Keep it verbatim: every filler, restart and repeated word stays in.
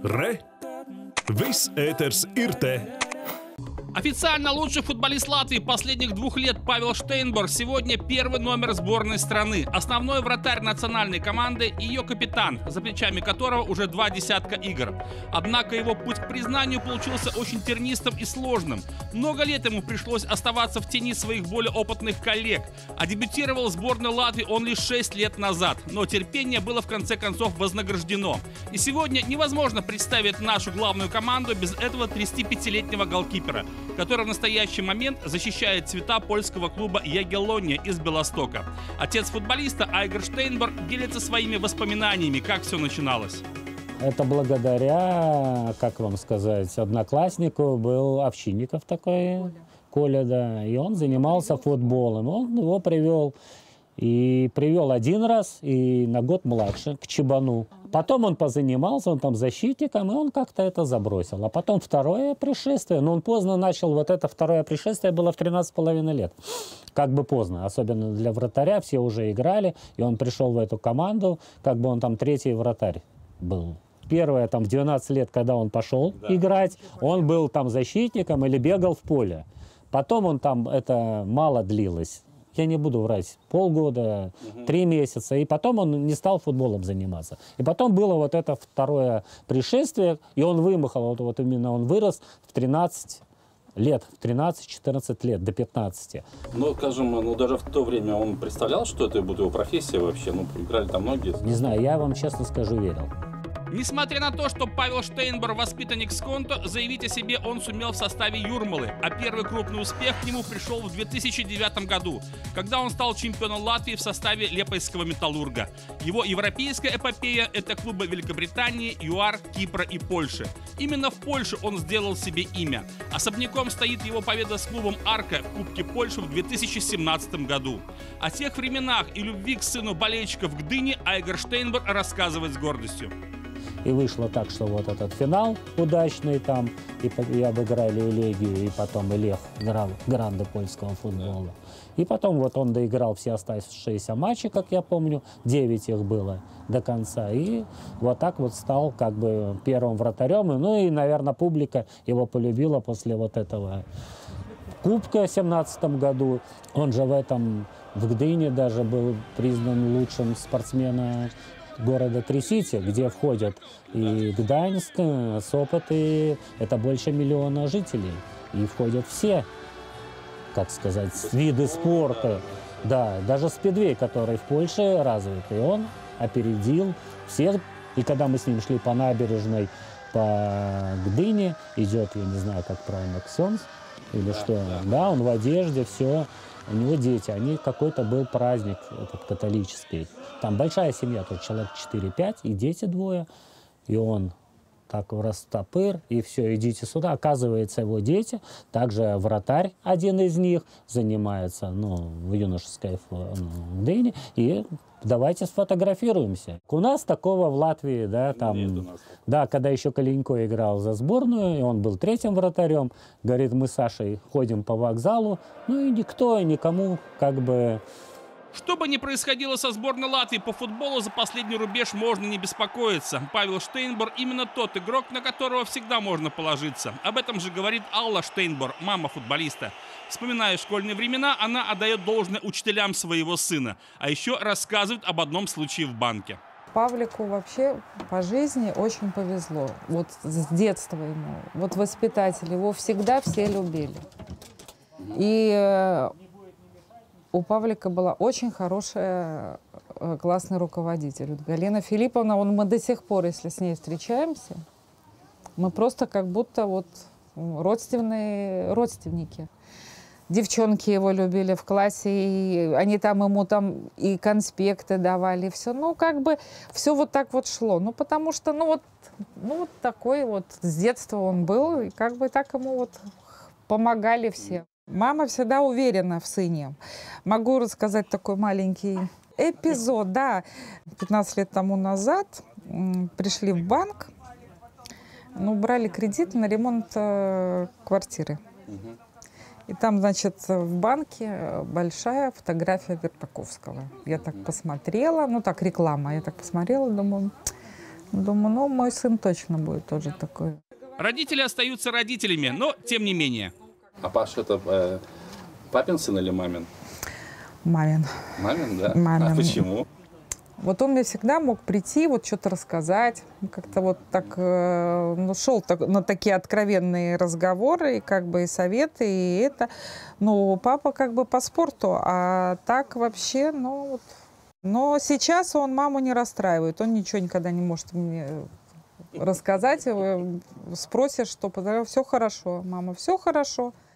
Re! Viss ēters ir te! Официально лучший футболист Латвии последних двух лет Павел Штейнберг сегодня первый номер сборной страны. Основной вратарь национальной команды и ее капитан, за плечами которого уже два десятка игр. Однако его путь к признанию получился очень тернистым и сложным. Много лет ему пришлось оставаться в тени своих более опытных коллег. А дебютировал в сборной Латвии он лишь шесть лет назад. Но терпение было в конце концов вознаграждено. И сегодня невозможно представить нашу главную команду без этого тридцатипятилетнего голкипера, который в настоящий момент защищает цвета польского клуба Ягеллония из Белостока. Отец футболиста Айгер Штейнберг делится своими воспоминаниями, как все начиналось. Это благодаря, как вам сказать, однокласснику был Овчинников такой, Коля, Коля да, и он занимался футболом. Он его привел. И привел один раз, и на год младше, к Чебану. Потом он позанимался, он там защитником, и он как-то это забросил. А потом второе пришествие, но он поздно начал, вот это второе пришествие было в тринадцать с половиной лет. Как бы поздно, особенно для вратаря, все уже играли, и он пришел в эту команду, как бы он там третий вратарь был. Первое, там, в двенадцать лет, когда он пошел да. играть, он был там защитником или бегал в поле. Потом он там, это мало длилось. Я не буду врать, полгода, угу. три месяца, и потом он не стал футболом заниматься. И потом было вот это второе пришествие, и он вымахал, вот, вот именно он вырос в тринадцать лет, в тринадцать-четырнадцать лет, до пятнадцати. Ну, скажем, ну даже в то время он представлял, что это будет его профессия вообще? Ну, играли там многие. Не знаю, я вам честно скажу, верил. Несмотря на то, что Павел Штейнберг воспитанник Сконто, заявить о себе он сумел в составе Юрмалы, а первый крупный успех к нему пришел в две тысячи девятом году, когда он стал чемпионом Латвии в составе Лепойского Металлурга. Его европейская эпопея – это клубы Великобритании, ЮАР, Кипра и Польши. Именно в Польше он сделал себе имя. Особняком стоит его победа с клубом Арка в Кубке Польши в две тысячи семнадцатом году. О тех временах и любви к сыну болельщиков Гдыни Айгер Штейнберг рассказывает с гордостью. И вышло так, что вот этот финал удачный там, и, и обыграли и Легию, и потом и Лех, гранды польского футбола. И потом вот он доиграл все оставшиеся матчи, как я помню, девять их было до конца. И вот так вот стал как бы первым вратарем. И, ну и, наверное, публика его полюбила после вот этого Кубка в семнадцатом году. Он же в этом, в Гдыне даже был признан лучшим спортсменом города Трисити, где входят и Гданьск, Сопот, и это больше миллиона жителей. И входят все, как сказать, виды спорта. Да, даже спидвей, который в Польше развит. И он опередил всех. И когда мы с ним шли по набережной, по Гдыне, идет, я не знаю, как правильно, ксенз или что. Да, он в одежде, все. У него дети, они какой-то был праздник этот католический. Там большая семья, тут человек четыре-пять, и дети двое. И он так растопыр, и все, идите сюда. Оказывается, его дети, также вратарь, один из них, занимается ну, в юношеской Гдыне. И давайте сфотографируемся. У нас такого в Латвии, да, там, да, когда еще Калинько играл за сборную, и он был третьим вратарем, говорит, мы с Сашей ходим по вокзалу, ну и никто, никому как бы... Что бы ни происходило со сборной Латвии по футболу, за последний рубеж можно не беспокоиться. Павел Штейнберг именно тот игрок, на которого всегда можно положиться. Об этом же говорит Алла Штейнберг, мама футболиста. Вспоминая школьные времена, она отдает должное учителям своего сына. А еще рассказывает об одном случае в банке. Павлику вообще по жизни очень повезло. Вот с детства ему. Вот воспитатели его всегда все любили. И у Павлика была очень хорошая, классный руководитель. Галина Филипповна, он, мы до сих пор, если с ней встречаемся, мы просто как будто вот родственные родственники. Девчонки его любили в классе, и они там ему там и конспекты давали, все. Ну, как бы все вот так вот шло. Ну, потому что, ну, вот, ну, вот такой вот с детства он был, и как бы так ему вот помогали все. Мама всегда уверена в сыне. Могу рассказать такой маленький эпизод. Да, пятнадцать лет тому назад пришли в банк, ну, брали кредит на ремонт э, квартиры. И там, значит, в банке большая фотография Верпаковского. Я так посмотрела, ну так реклама, я так посмотрела, думаю, Думаю, ну, мой сын точно будет тоже такой. Родители остаются родителями, но тем не менее. А Паша это э, папин сын или мамин? Мамин. Мамин, да? Мамин. А почему? Вот он мне всегда мог прийти, вот что-то рассказать, как-то вот так, э, ну, шел так, на такие откровенные разговоры, и как бы и советы, и это. Ну, папа как бы по спорту, а так вообще, ну, вот. Но сейчас он маму не расстраивает, он ничего никогда не может мне рассказать. Спросишь, что все хорошо, мама, все хорошо.